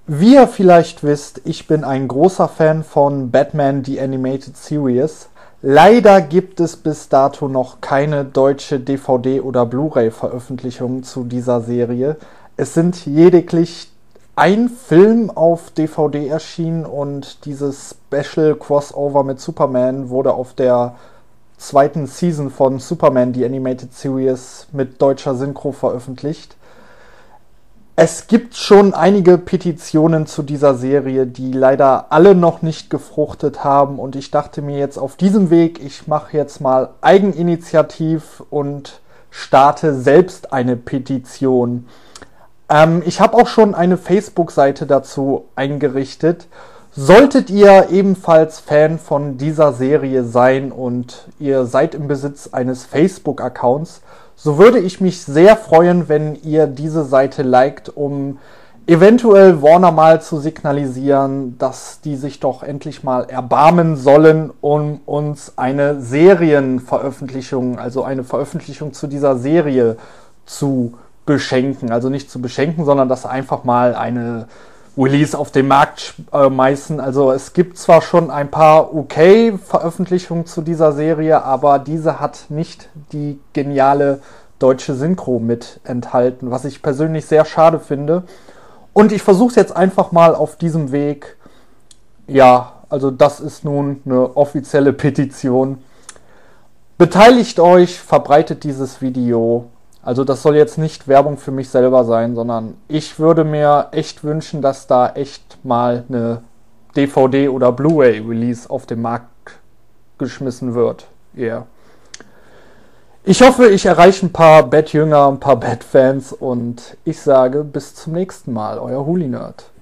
Wie ihr vielleicht wisst, ich bin ein großer Fan von Batman The Animated Series. Leider gibt es bis dato noch keine deutsche DVD- oder Blu-ray-Veröffentlichung zu dieser Serie. Es sind lediglich ein Film auf DVD erschienen und dieses Special Crossover mit Superman wurde auf der zweiten Season von Superman The Animated Series mit deutscher Synchro veröffentlicht. Es gibt schon einige Petitionen zu dieser Serie, die leider alle noch nicht gefruchtet haben. Und ich dachte mir jetzt auf diesem Weg, ich mache jetzt mal Eigeninitiativ und starte selbst eine Petition. Ich habe auch schon eine Facebook-Seite dazu eingerichtet. Solltet ihr ebenfalls Fan von dieser Serie sein und ihr seid im Besitz eines Facebook-Accounts, so würde ich mich sehr freuen, wenn ihr diese Seite liked, um eventuell Warner mal zu signalisieren, dass die sich doch endlich mal erbarmen sollen, um uns eine Serienveröffentlichung, also eine Veröffentlichung zu dieser Serie zu beschenken. Also nicht zu beschenken, sondern dass einfach mal eine Release auf den Markt schmeißen. Also es gibt zwar schon ein paar Veröffentlichungen zu dieser Serie, aber diese hat nicht die geniale deutsche Synchro mit enthalten, was ich persönlich sehr schade finde. Und ich versuche es jetzt einfach mal auf diesem Weg. Ja, also das ist nun eine offizielle Petition. Beteiligt euch, verbreitet dieses Video. Also das soll jetzt nicht Werbung für mich selber sein, sondern ich würde mir echt wünschen, dass da echt mal eine DVD- oder Blu-ray-Release auf den Markt geschmissen wird. Yeah. Ich hoffe, ich erreiche ein paar Bat-Jünger, ein paar Bat-Fans und ich sage bis zum nächsten Mal, euer Huli-Nerd.